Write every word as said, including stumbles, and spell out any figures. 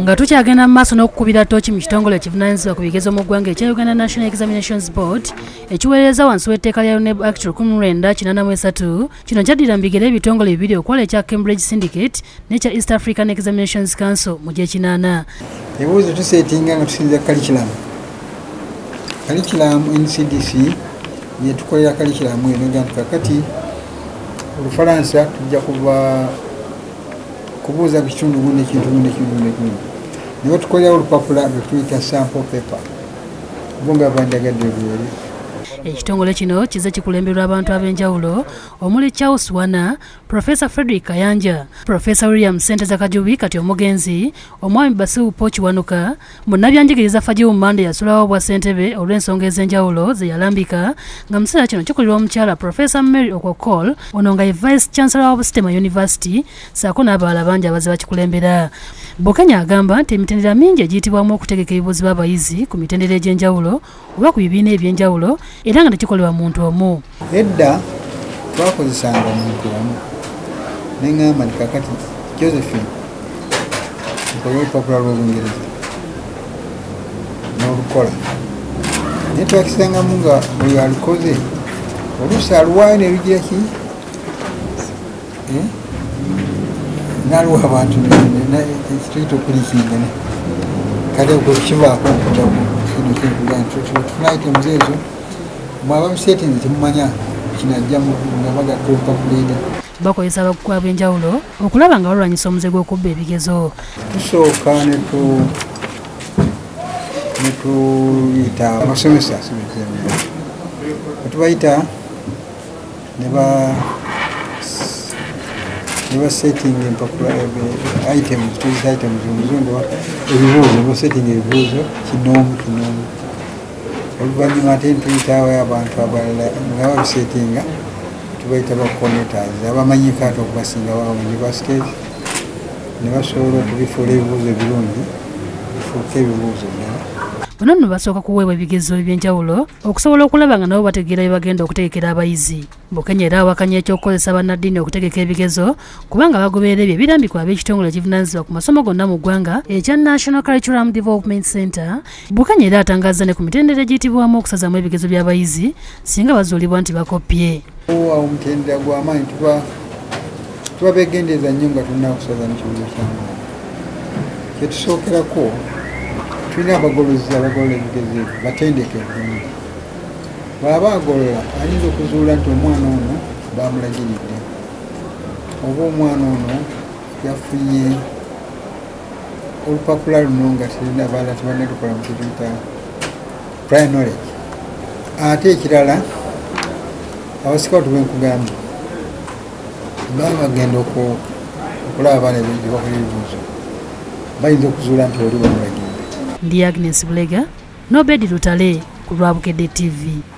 nga tukyagenda mu maaso n'okukubira ttooki mu kitongole ekivunaanyizibwa ku bigezo mu ggwanga ekya Uganda National Examinations Board ekiweereza wansi w'etteeka lya U N E B Act lukumi mu lwenda kinaana mu esatu kino kyaddira mu bigere ebitongole bibiri okwala ekya Cambridge Syndicate n'ekya East African Examinations Council mu gy'ekinaana. Ebibuuzo tuseetinga nga tusinza kalikiramu. Kalikiramu N C D C yetukolera kalikiramu eno nga kakati Olufalansa tujja kuba kubuuza ku kitundu gundi ekintu gundi ekintu gundi ekintu nibo tukolera olupapula lwe tuyita sample paper bunga bandagadde ebyeri. Ekitongole kino kize kikulemberwa abantu ab'enjawulo omuli Charles Wana, Professor Frederick Kayanja, Professor William Senteza Kajubi kati omugenzi, Omwami Basiru Pochi Wanuka, munnabyanjigiriza Fajiwu Mande yasulawo bwa ssentebe olw'ensonga ez'enjawulo ze yalambika nga mu kiseera kino kikulirwa omukyala Professor Mary Okokol ono nga ye Vice Chancellor wa Bustema University ssaako n'abalala bangi abaze bakikulembera. Bokenya agamba nti emitendera mingi egiyitibwamu okutegeka ebibuuzo by'abayizi ku mitendera egy'enjawulo oba ku bibiina eby'enjawulo era nga tekikolebwa muntu omu. Edda twakozesanga muntu omu neŋŋamba nti kakati Josephine nkola olupapula lw'Olungereza n'olukola naye twakisangamu nga buli alukoze oluusi aluwaayo ne lugira ki n'aluwa abantu ekituyita okulikingana kale okukivaako okutamu kino kinkuga nti tufuna items ezo mwaba musetingi temumanya kinajja nga bagatta olupapula eri. Bakozesa abakugu ab'enjawulo okulaba nga balwanyisa omuze gw'okubba ebigezo. Tusooka ne tuyita abasomesa tubayita ne basetting empapula items tuyita items omuzungu ebibuuzo basetting ebibuuzo kinoomu kinoomu oluvannyuma ate ntuyitawo abantu abalala nga babisetinga tubayita bakonetazi abamanyiko ate okubasinga bawo universities ne basobola okubifuula ebibuuzo ebirungi bifuuke ebibuuzo ddala. Bano nno basooka kuweebwa ebigezo eby'enjawulo okusobola okulaba nga nabo bategeera bye bagenda okutegekera abayizi. Bokenya era awakanya ekyokukozesa bannaddiini okutegeka ebigezo kubanga bagoberera ebyo ebirambikwa ab'ekitongole ekivunaanyizibwa ku masomo gonna mu ggwanga ekya National Curriculum Development Center. Bokenya era atangaaza ne ku mitendera egiyitibwamu okusazamu ebigezo by'abayizi singa bazuulibwa nti bakopye. Awo omutendera gw'amaanyi tuba tuba begendeeza nnyo nga tulina okusaza mu kibuuzo ky'amaanyi. Kye tusookerako tulina abagolozi abagolola ebigezo ebyo batendeke bulungi. Bw'aba agolola ayinza okuzuula nti omwana ono bamulagiridde oba omwana ono yafunye olupapula luno nga terina abaala tebannalukola mu kituyita prior knowledge. Ate ekirala abasikawutu benkugamba baba bagenda okulaba abaana gye bakola ebibuuzo bayinza okuzuula nti oli bamulagidde. Ndi Agnes Bulega, Nobedi Lutale ku Lwabukedde T V.